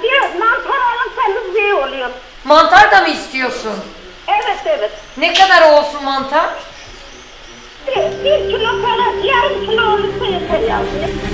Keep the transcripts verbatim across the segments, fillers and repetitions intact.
bir mantar alırsanız iyi oluyor. Mantar da mı istiyorsun? Evet evet. Ne kadar olsun mantar? Bir, bir kilo falan, yarım kilo olursa yeter yavrum.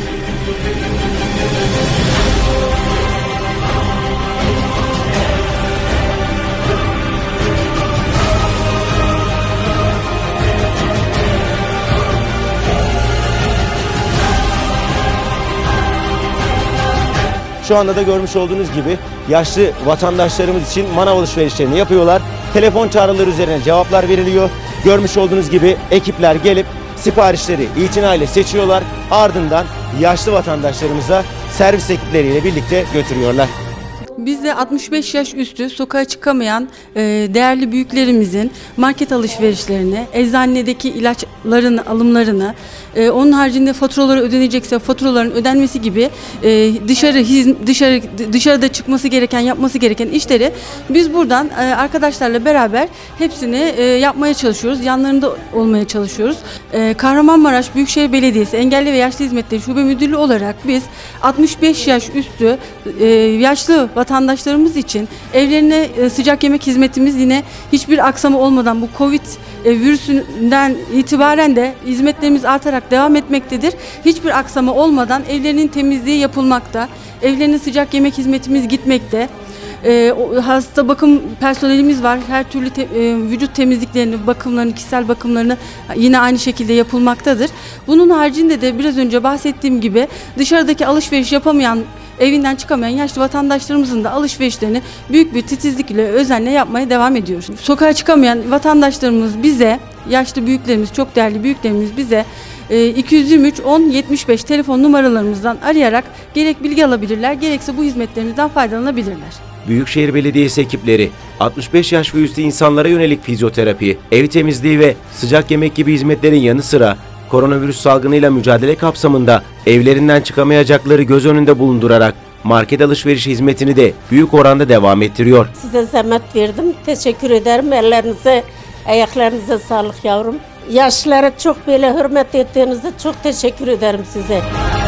Şu anda da görmüş olduğunuz gibi yaşlı vatandaşlarımız için manav alışverişlerini yapıyorlar. Telefon çağrıları üzerine cevaplar veriliyor. Görmüş olduğunuz gibi ekipler gelip siparişleri itinayla seçiyorlar. Ardından yaşlı vatandaşlarımıza servis ekipleriyle birlikte götürüyorlar. Biz de altmış beş yaş üstü sokağa çıkamayan e, değerli büyüklerimizin market alışverişlerini, eczanedeki ilaçların alımlarını, e, onun haricinde faturaları ödenecekse faturaların ödenmesi gibi e, dışarı dışarı dışarıda çıkması gereken, yapması gereken işleri biz buradan e, arkadaşlarla beraber hepsini e, yapmaya çalışıyoruz. Yanlarında olmaya çalışıyoruz. E, Kahramanmaraş Büyükşehir Belediyesi Engelli ve Yaşlı Hizmetleri Şube Müdürlüğü olarak biz altmış beş yaş üstü e, yaşlı vatandaşlarımız için evlerine sıcak yemek hizmetimiz yine hiçbir aksama olmadan bu Covid virüsünden itibaren de hizmetlerimiz artarak devam etmektedir. Hiçbir aksama olmadan evlerinin temizliği yapılmakta. Evlerine sıcak yemek hizmetimiz gitmekte. E, hasta bakım personelimiz var. Her türlü te, e, vücut temizliklerini, bakımlarını, kişisel bakımlarını yine aynı şekilde yapılmaktadır. Bunun haricinde de biraz önce bahsettiğim gibi dışarıdaki alışveriş yapamayan, evinden çıkamayan yaşlı vatandaşlarımızın da alışverişlerini büyük bir titizlikle, özenle yapmaya devam ediyoruz. Sokağa çıkamayan vatandaşlarımız bize, yaşlı büyüklerimiz, çok değerli büyüklerimiz bize iki yüz yirmi üç on yetmiş beş telefon numaralarımızdan arayarak gerek bilgi alabilirler, gerekse bu hizmetlerimizden faydalanabilirler. Büyükşehir Belediyesi ekipleri altmış beş yaş ve üstü insanlara yönelik fizyoterapi, ev temizliği ve sıcak yemek gibi hizmetlerin yanı sıra koronavirüs salgınıyla mücadele kapsamında evlerinden çıkamayacakları göz önünde bulundurarak market alışveriş hizmetini de büyük oranda devam ettiriyor. Size zahmet verdim. Teşekkür ederim. Ellerinize, ayaklarınıza sağlık yavrum. Yaşlılara çok böyle hürmet ettiğinizde çok teşekkür ederim size.